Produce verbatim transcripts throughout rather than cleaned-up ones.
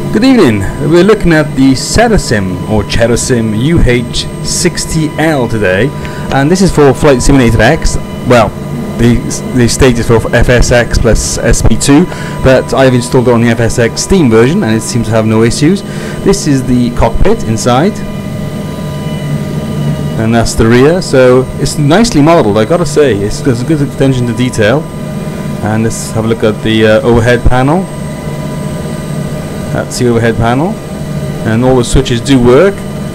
Good evening. We're looking at the Cerasim or Cerasim U H sixty L today, and this is for Flight Simulator X. Well, the the state is for F S X plus S P two, but I've installed it on the F S X Steam version, and it seems to have no issues. This is the cockpit inside, and that's the rear. So it's nicely modelled, I gotta say. It's there's a good attention to detail. And let's have a look at the uh, overhead panel. That's the overhead panel, and all the switches do work.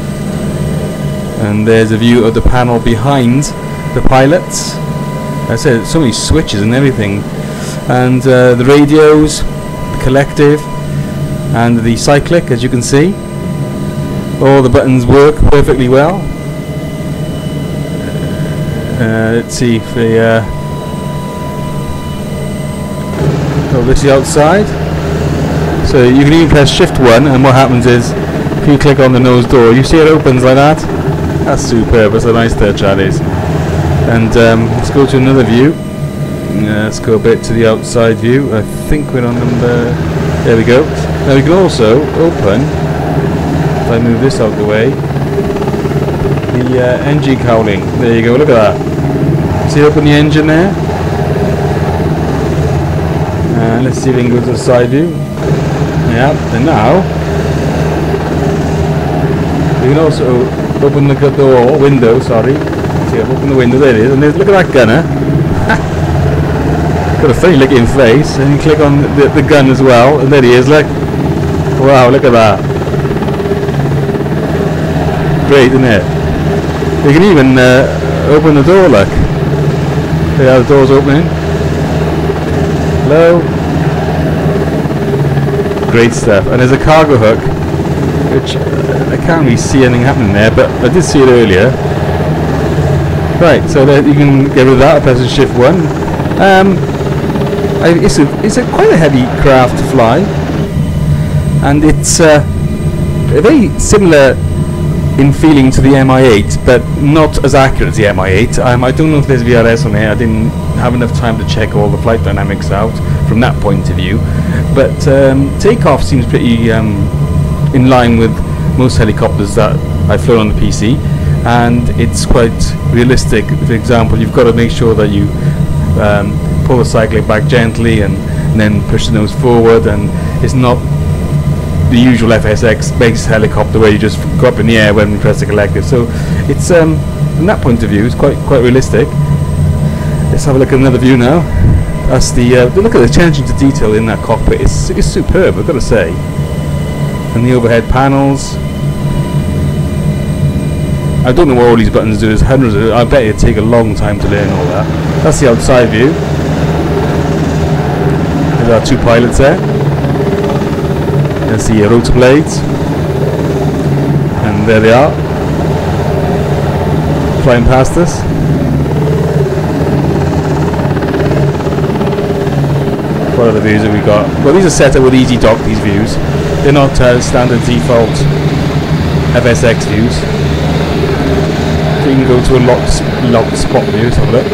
And there's a view of the panel behind the pilots. I said so many switches and everything, and uh, the radios, the collective, and the cyclic, as you can see. All the buttons work perfectly well. Uh, let's see if the uh, oh, this is the outside. So you can even press shift one, and what happens is if you click on the nose door, you see it opens like that. That's superb. That's a nice touch, that is. And um, let's go to another view. Uh, let's go a bit to the outside view. I think we're on number, there we go. Now we can also open, if I move this out of the way, the uh, engine cowling. There you go, look at that. See, open the engine there. Uh, let's see if we can go to the side view. Yeah, and now we can also open the door, window, sorry. See, I've opened the window, there it is, and there's, look at that gunner. Got a funny looking face, and you click on the, the gun as well, and there he is, look. Wow, look at that. Great, isn't it? You can even uh, open the door, look. See how the door's opening. Hello. Great stuff. And there's a cargo hook, which uh, I can't really see anything happening there, but I did see it earlier. Right, so there you can get rid of that. I press shift one. Um, I, it's a it's a quite a heavy craft to fly, and it's uh, very similar in feeling to the M I eight, but not as accurate as the M I eight. Um, I don't know if there's V R S on here. I didn't have enough time to check all the flight dynamics out from that point of view. But um, takeoff seems pretty um, in line with most helicopters that I've flown on the P C, and it's quite realistic. For example, you've got to make sure that you um, pull the cyclic back gently and, and then push the nose forward, and it's not the usual F S X base helicopter where you just go up in the air when you press the collective. So it's um, from that point of view, it's quite quite realistic. Let's have a look at another view now. That's the uh, look at the attention to detail in that cockpit. It's it's superb, I've got to say. And the overhead panels. I don't know what all these buttons do. There's hundreds of it. I bet it'd take a long time to learn all that. That's the outside view. There's our two pilots there. There's the uh, rotor blades, and there they are, flying past us. What are the views that we got? Well, these are set up with Easy Dock, these views. They're not uh, standard default F S X views. So you can go to a locked, sp locked spot view, let's have a look.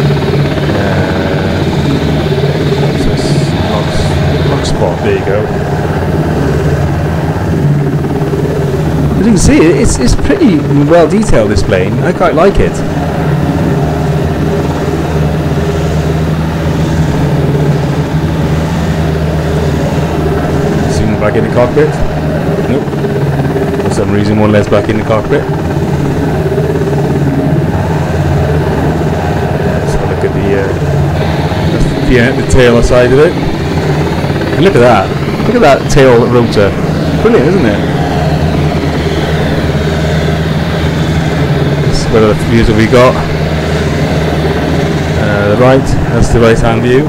Uh, what's this? Locked, locked spot, there you go. As you can see, it's, it's pretty well detailed, this plane. I quite like it. Back in the cockpit. Nope. For some reason, one less back in the cockpit. Let's have a look at the, uh, the, uh, the tail side of it. And look at that. Look at that tail rotor. Brilliant, isn't it? Let's, what are the views have we got? Uh, the right. That's the right-hand view.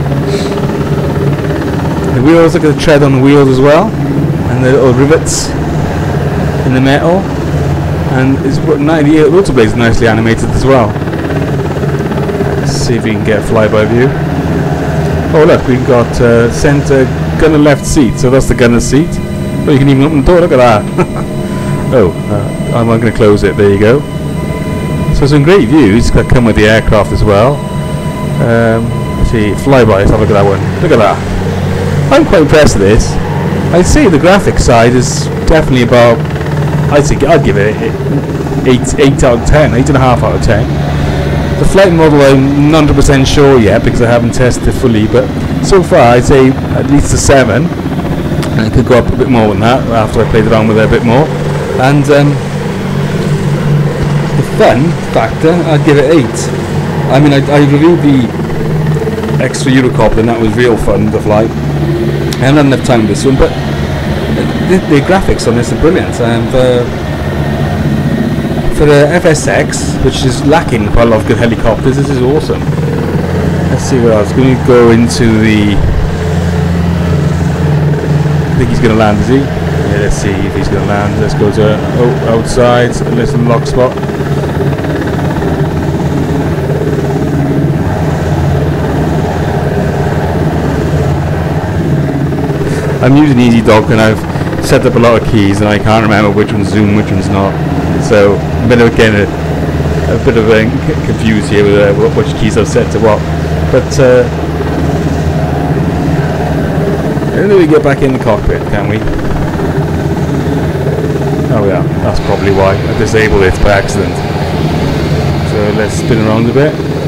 The wheels, look at the tread on the wheels as well, and the little rivets in the metal, and it's the rotor blades nicely animated as well. Let's see if we can get a flyby view. Oh look, we've got uh, centre gunner left seat, so that's the gunner's seat. Oh, you can even open the door, look at that. Oh, uh, I'm going to close it, there you go. So some great views that come with the aircraft as well. Um, let's see, flyby, let's have a look at that one. Look at that. I'm quite impressed with this. I'd say the graphics side is definitely about, I'd say I'd give it eight, eight out of ten, eight and a half out of ten. The flight model I'm not one hundred percent sure yet because I haven't tested it fully, but so far I'd say at least a seven. And it could go up a bit more than that after I played around with it a bit more. And um, the fun factor, I'd give it eight. I mean, I, I reviewed the extra Eurocopter and that was real fun to fly. I haven't had enough time with this one, but the, the graphics on this are brilliant. And uh, for the F S X, which is lacking quite a lot of good helicopters, this is awesome. Let's see what else. Going to go into the. I think he's going to land, is he? Yeah, let's see if he's going to land. Let's go to oh, outside, a little lock spot. I'm using EasyDock and I've set up a lot of keys and I can't remember which one's zoom, which one's not. So I'm a bit of, again, a, a bit of a confused here with uh, which keys I've set to what. But uh, and then we get back in the cockpit, can we? Oh yeah, that's probably why I disabled it by accident. So let's spin around a bit.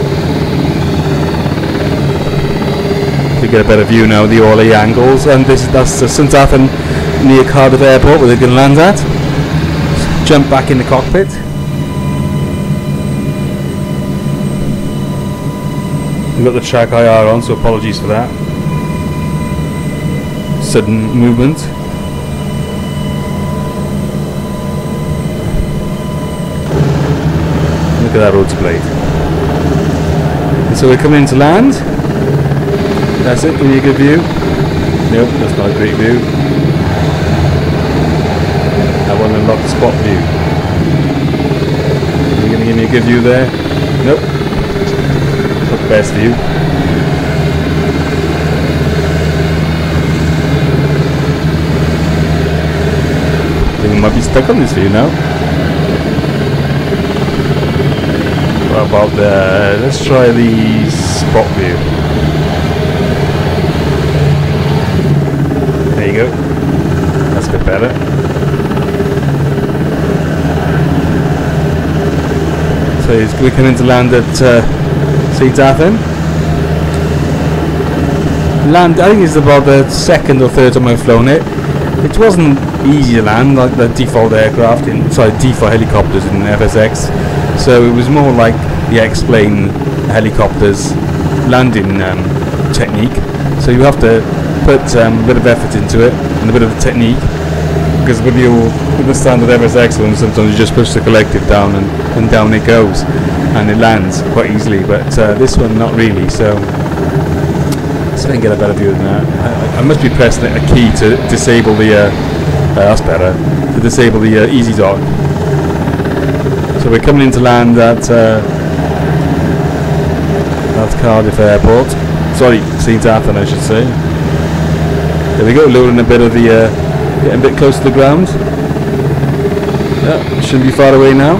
To get a better view now of the Orly angles, and this that's uh, Saint Athan near Cardiff Airport where they're going to land at. Just jump back in the cockpit. We've got the track I R on, so apologies for that. Sudden movement. Look at that rotor blade. And so we're coming in to land. That's it, give me a good view. Nope, that's not a great view. I want to unlock the spot view. Are you going to give me a good view there? Nope. Not the best view. I think I might be stuck on this view now. What about the... let's try the spot view. There you go. That's a bit better. So we're coming to land at uh, Saint Athan. Land, I think it's about the second or third time I've flown it. It wasn't easy to land like the default aircraft, in, sorry, default helicopters in F S X. So it was more like the X-plane helicopters landing um, technique. So you have to put um, a bit of effort into it and a bit of technique, because when you with the standard F S X one, sometimes you just push the collective down and, and down it goes and it lands quite easily, but uh, this one not really. So let's try and get a better view than that. I, I must be pressing a key to disable the uh, uh, that's better, to disable the uh, EasyDock. So we're coming in to land at uh, that's Cardiff Airport, sorry, Saint Athan I should say. There we go, lowering a bit of the, uh, getting a bit close to the ground. Yeah, shouldn't be far away now.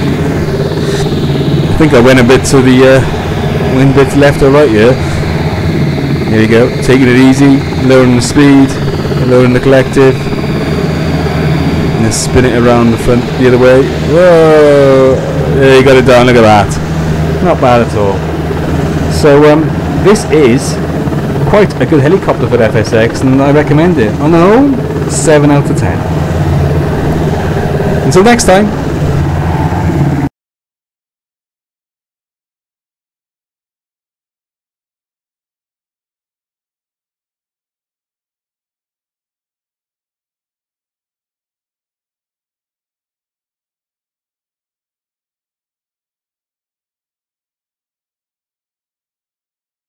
I think I went a bit to the, uh, went a bit left or right here. There you go, taking it easy, lowering the speed, lowering the collective. And then spin it around the front the other way. Whoa! There you got it down, look at that. Not bad at all. So, um, this is quite a good helicopter for F S X, and I recommend it. On the whole, seven out of ten. Until next time.